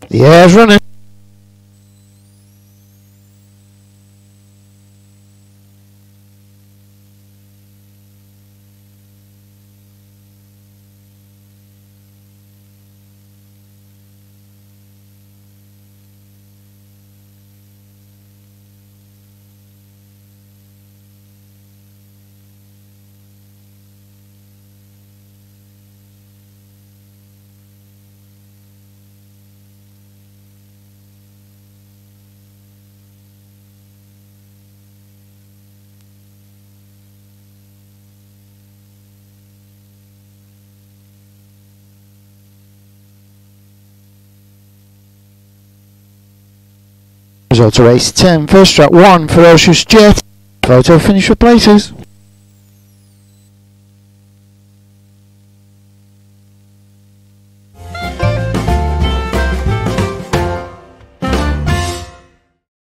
The air's running. Result of race 10, first track 1, Ferocious Jet. Photo finish for places.